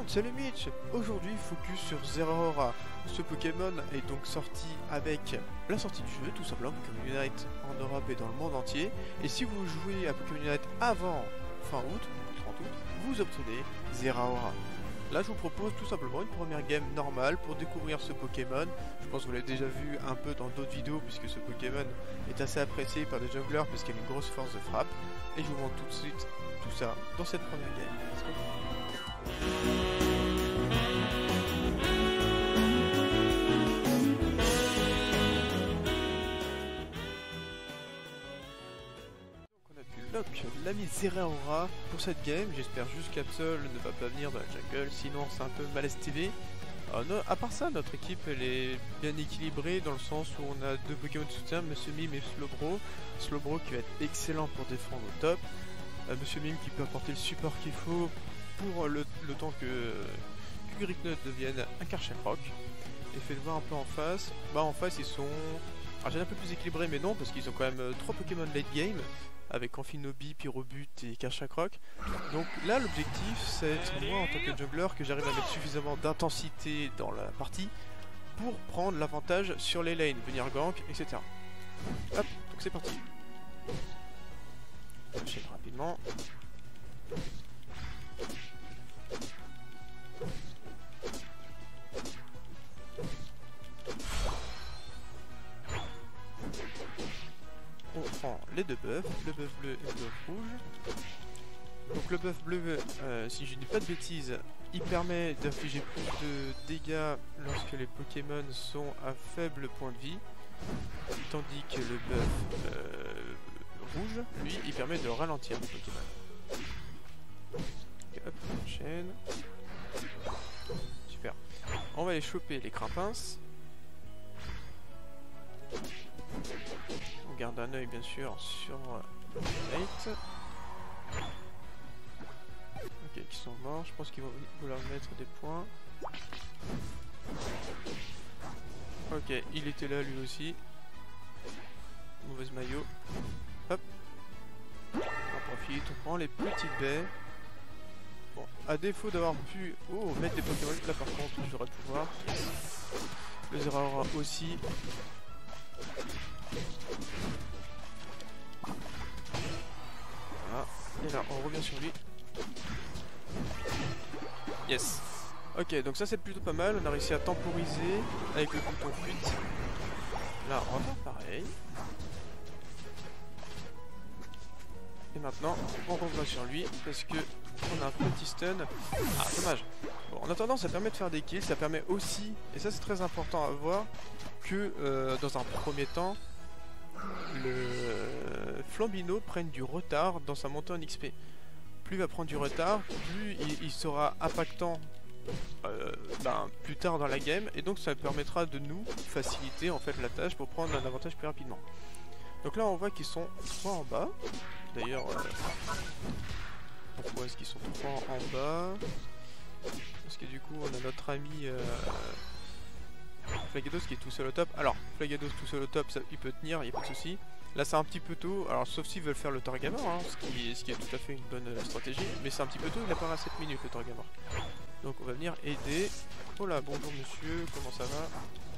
salut Mitch. Aujourd'hui focus sur Zeraora. Ce Pokémon est donc sorti avec la sortie du jeu, tout simplement Pokémon Unite en Europe et dans le monde entier. Et si vous jouez à Pokémon Unite avant fin août, 30 août, vous obtenez Zeraora. Là je vous propose tout simplement une première game normale pour découvrir ce Pokémon. Je pense que vous l'avez déjà vu un peu dans d'autres vidéos puisque ce Pokémon est assez apprécié par des junglers parce qu'il a une grosse force de frappe. Et je vous montre tout de suite tout ça dans cette première game. L'ami Zeraora pour cette game. J'espère juste qu'Absol ne va pas venir dans la jungle, sinon c'est un peu mal estimé. À part ça, notre équipe elle est bien équilibrée dans le sens où on a deux Pokémon de soutien, Monsieur Mime et Slowbro. Slowbro qui va être excellent pour défendre au top. Monsieur Mime qui peut apporter le support qu'il faut pour le temps que Gricknut devienne un Karchakroc. Et faites voir un peu en face. Bah en face ils sont... Alors j'ai un peu plus équilibré mais non parce qu'ils ont quand même 3 Pokémon late game. Avec Amphinobi, Pyrobut et Karchakroc. Donc là l'objectif c'est moi en tant que jungler que j'arrive à mettre suffisamment d'intensité dans la partie pour prendre l'avantage sur les lanes, venir gank, etc. Hop, donc c'est parti. Enchaîne rapidement. On prend les deux buffs, le buff bleu et le buff rouge. Donc le buff bleu, si je dis pas de bêtises, il permet d'infliger plus de dégâts lorsque les Pokémon sont à faible point de vie. Tandis que le buff rouge, lui, il permet de ralentir les Pokémon. Okay, hop, on enchaîne. Super. On va aller choper les Crampins. On garde un œil bien sûr sur les mates. Ok, qui sont morts. Je pense qu'ils vont vouloir mettre des points. Ok, il était là lui aussi. Mauvaise maillot. Hop. On profite, on prend les petites baies. Bon, à défaut d'avoir pu mettre des Pokémon, là par contre je devrais pouvoir. Le Zeraora aussi. Voilà. Et là on revient sur lui. Yes. Ok, donc ça c'est plutôt pas mal. On a réussi à temporiser avec le bouton fuite. Là on va faire pareil. Et maintenant on revient sur lui parce que on a un petit stun. Ah dommage. Bon, en attendant ça permet de faire des kills. Ça permet aussi, et ça c'est très important à voir, que dans un premier temps le Flambino prenne du retard dans sa montée en XP. Plus il va prendre du retard, plus il sera impactant plus tard dans la game, et donc ça permettra de nous faciliter en fait la tâche pour prendre un avantage plus rapidement. Donc là on voit qu'ils sont 3 en bas. D'ailleurs, pourquoi est-ce qu'ils sont 3 en bas? Parce que du coup on a notre ami Flagados qui est tout seul au top. Alors Flagados tout seul au top, ça, il peut tenir, il n'y a pas de souci. Là c'est un petit peu tôt, alors sauf s'ils veulent faire le Torgamor, hein, ce qui est tout à fait une bonne stratégie, mais c'est un petit peu tôt, il a pas à 7 minutes le Torgamor. Donc on va venir aider. Oh là, bonjour monsieur, comment ça va?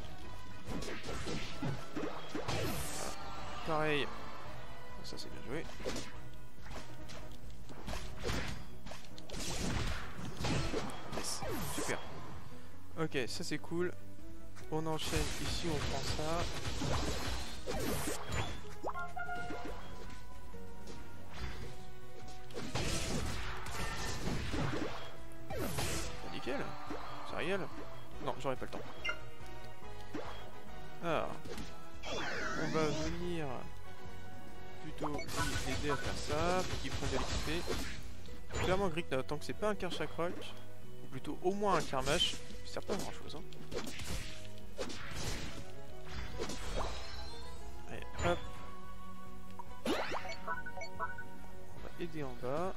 Voilà. Pareil, ça c'est bien joué. Yes, super. Ok, ça c'est cool. On enchaîne ici, on prend ça. Nickel. Sérieux? Non, j'aurais pas le temps. Alors, on va venir plutôt l'aider à faire ça, pour qu'il prenne de l'XP. Clairement, Gricknut, tant que c'est pas un Karchakroc, ou plutôt au moins un Karmash, ça sert pas à grand chose. Hein. Allez, hop. On va aider en bas.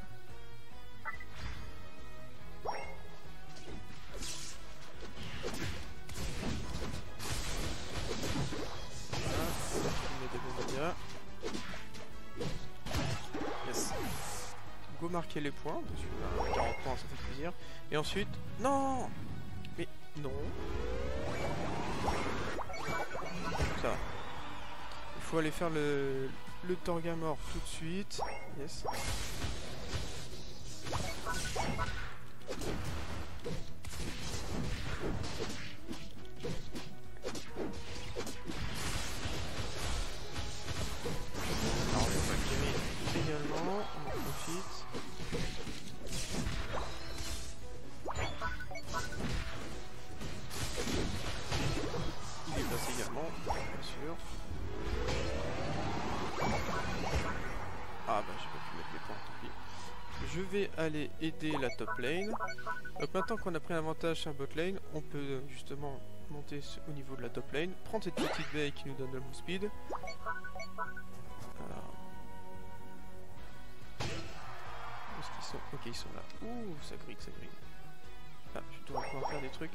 Yes. Go marquer les points, parce que 40 points ça fait plaisir. Et ensuite... Non! Mais non. Ça. Il faut aller faire le Torgamore tout de suite. Yes. Alors on va gamer également, on en profite. Il est passé également, bien sûr. Ah bah j'ai pas pu mettre les points, tant pis. Je vais aller aider la top lane. Donc maintenant qu'on a pris l'avantage sur la bot lane, on peut justement monter au niveau de la top lane, prendre cette petite baie qui nous donne le move speed. Alors... Où est-ce qu'ils sont? Ok, ils sont là. Ouh, ça grille, ça grille. Ah, je dois pouvoir faire des trucs.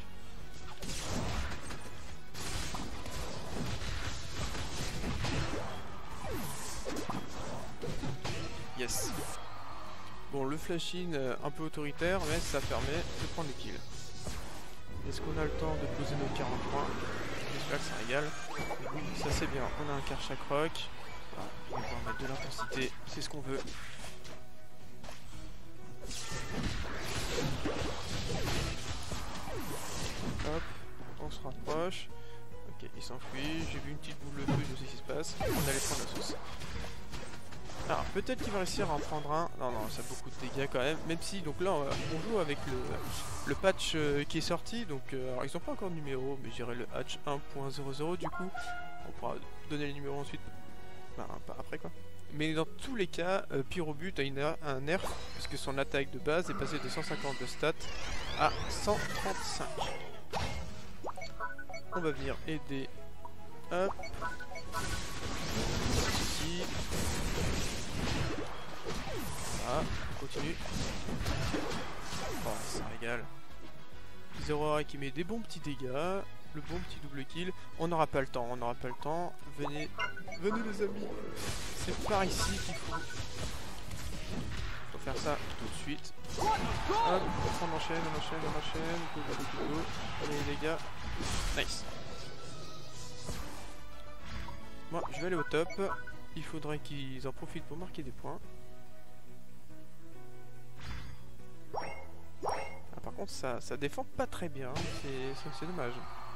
Yes. Bon, le flash-in un peu autoritaire, mais ça permet de prendre les kills. Est-ce qu'on a le temps de poser nos 40 points? J'espère que ça régale. Oui, ça c'est bien. On a un Karchak Rock. Voilà, on va pouvoir mettre de l'intensité, c'est ce qu'on veut. Hop, on se rapproche. Ok, il s'enfuit. J'ai vu une petite boule de feu, je sais ce qui se passe. On allait prendre la sauce. Alors peut-être qu'il va réussir à en prendre un. Non, non, ça a beaucoup de dégâts quand même. Même si, donc là, on joue avec le patch qui est sorti. Donc, alors, ils n'ont pas encore de numéro, mais j'irai le hatch 1.00 du coup. On pourra donner les numéros ensuite. Bah, après quoi. Mais dans tous les cas, Pyrobut a un nerf, parce que son attaque de base est passée de 150 de stats à 135. On va venir aider. Hop. Ici. Voilà, on continue. Oh, ça régale. Zero qui met des bons petits dégâts. Le bon petit double kill. On n'aura pas le temps, on n'aura pas le temps. Venez, venez les amis. C'est par ici qu'il faut faire ça tout de suite. Hop, on enchaîne, on enchaîne, on enchaîne. Go, go, go, go. Allez les gars. Nice. Moi, je vais aller au top. Il faudrait qu'ils en profitent pour marquer des points. Ah, par contre, ça défend pas très bien. C'est dommage.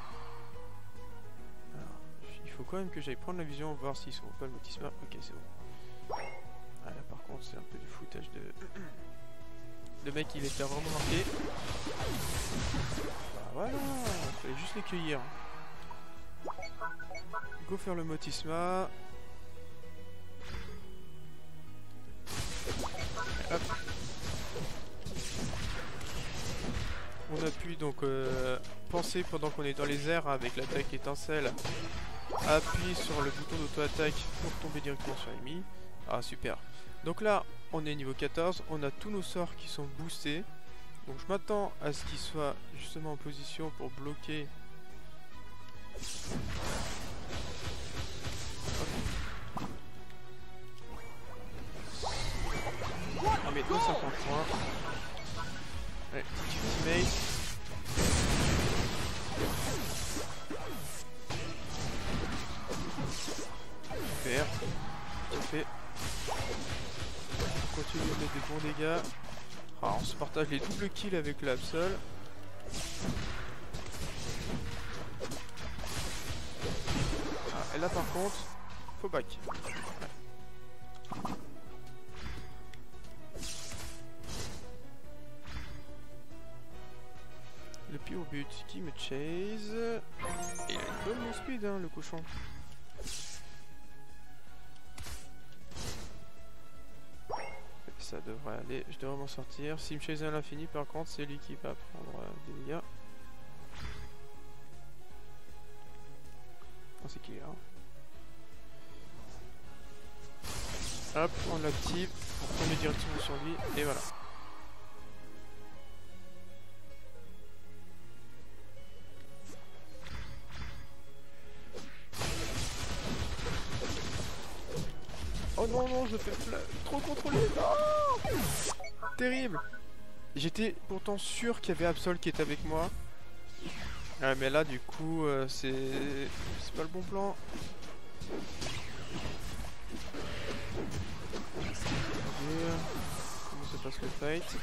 Alors, il faut quand même que j'aille prendre la vision, voir s'ils sont pas le motisma. Ok, c'est bon. Ah, là, par contre, c'est un peu du foutage de... Le mec, il était vraiment marqué. Bah, voilà, il fallait juste les cueillir. Go faire le motisma. Et hop. On appuie donc penser pendant qu'on est dans les airs avec l'attaque étincelle. Appuie sur le bouton d'auto-attaque pour tomber directement sur l'ennemi. Ah super. Donc là on est niveau 14, on a tous nos sorts qui sont boostés. Donc je m'attends à ce qu'il soit justement en position pour bloquer. On met 250 points. Allez, petit ultimate. Super. Fait. On continue de mettre des bons dégâts. Ah, on se partage les doubles kills avec l'Absol. Ah, et là par contre, faut back. Ouais. Le Pyrobut qui me chase. Et il a une bonne speed hein, le cochon. Ça devrait aller, je devrais m'en sortir. S'il me chase à l'infini par contre c'est lui qui va prendre des dégâts. Oh, c'est qui là? Hop, on l'active, on met directement sur lui et voilà. Oh non non, je fais trop contrôler. Non, terrible. J'étais pourtant sûr qu'il y avait Absol qui était avec moi. Ouais, mais là, du coup, c'est pas le bon plan. Comment se passe le fight?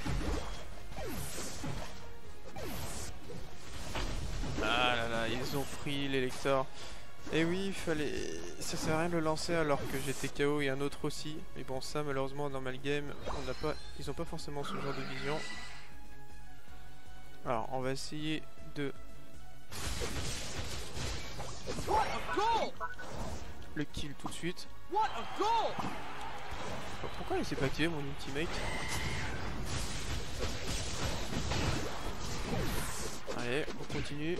Ah là là, ils ont pris l'Elector. Et oui, il fallait... ça sert à rien de le lancer alors que j'étais KO et un autre aussi. Mais bon, ça malheureusement en normal game, on n'a pas... ils ont pas forcément ce genre de vision. Alors, on va essayer de... le kill tout de suite. Pourquoi il s'est pas activé mon ultimate? Allez, on continue.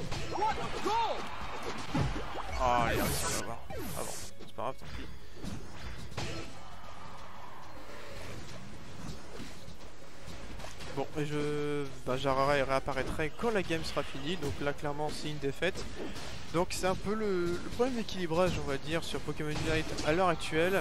Ah, allez, on va voir. Ah bon, c'est pas grave, tant pis. Bon, et Jarara réapparaîtrait quand la game sera finie, donc là clairement c'est une défaite. Donc c'est un peu le problème d'équilibrage, on va dire, sur Pokémon Unite à l'heure actuelle.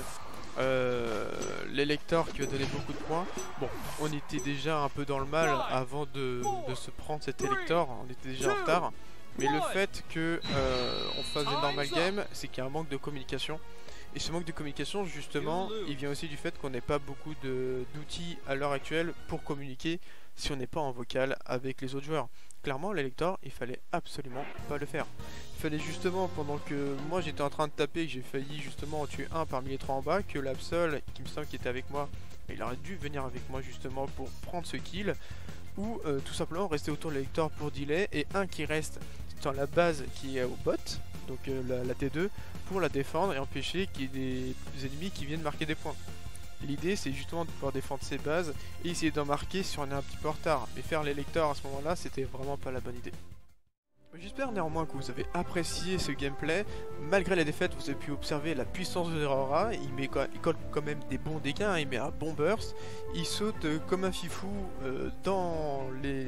L'Elector qui va donner beaucoup de points. Bon, on était déjà un peu dans le mal avant de se prendre cet Elector, on était déjà en retard. Mais le fait que on fasse des normal games, c'est qu'il y a un manque de communication. Et ce manque de communication, justement, il vient aussi du fait qu'on n'ait pas beaucoup d'outils à l'heure actuelle pour communiquer si on n'est pas en vocal avec les autres joueurs. Clairement, l'Elector, il fallait absolument pas le faire. Il fallait justement, pendant que moi j'étais en train de taper, que j'ai failli justement en tuer un parmi les trois en bas, que l'Absol, qui me semble qu'il était avec moi, il aurait dû venir avec moi justement pour prendre ce kill, ou tout simplement rester autour de l'Elector pour delay, et un qui reste dans la base qui est au bot, donc la T2, pour la défendre et empêcher qu'il y ait des ennemis qui viennent marquer des points. L'idée c'est justement de pouvoir défendre ses bases et essayer d'en marquer si on est un petit peu en retard. Mais faire l'Elector à ce moment là c'était vraiment pas la bonne idée. J'espère néanmoins que vous avez apprécié ce gameplay. Malgré la défaite, vous avez pu observer la puissance de Zeraora. Il colle quand même des bons dégâts, hein. Il met un bon burst. Il saute comme un fifou dans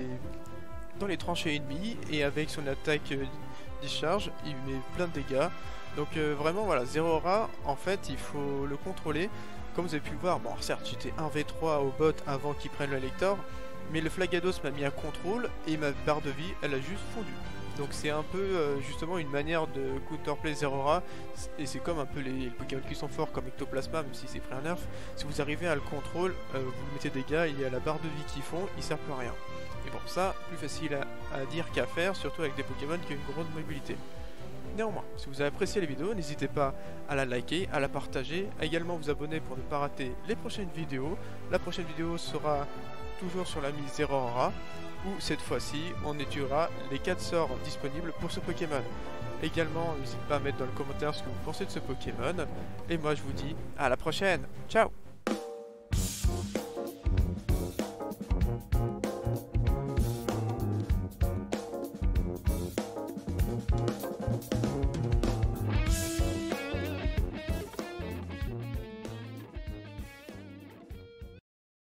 les tranchées ennemies. Et avec son attaque discharge, il met plein de dégâts. Donc vraiment voilà, Zeraora, en fait il faut le contrôler. Comme vous avez pu le voir, bon certes j'étais 1v3 au bot avant qu'il prenne l'Elector, mais le Flagados m'a mis un contrôle et ma barre de vie elle a juste fondu. Donc c'est un peu justement une manière de counterplay Zeraora, et c'est comme un peu les Pokémon qui sont forts comme Ectoplasma, même si c'est pris un nerf, si vous arrivez à le contrôle, vous lui mettez des dégâts, il y a la barre de vie qu'ils font, il sert plus à rien. Et bon ça, plus facile à dire qu'à faire, surtout avec des Pokémon qui ont une grande mobilité. Néanmoins, si vous avez apprécié la vidéo, n'hésitez pas à la liker, à la partager, à également vous abonner pour ne pas rater les prochaines vidéos. La prochaine vidéo sera toujours sur la mise Zeraora, où cette fois-ci, on étudiera les 4 sorts disponibles pour ce Pokémon. Également, n'hésitez pas à mettre dans les commentaires ce que vous pensez de ce Pokémon. Et moi, je vous dis à la prochaine. Ciao!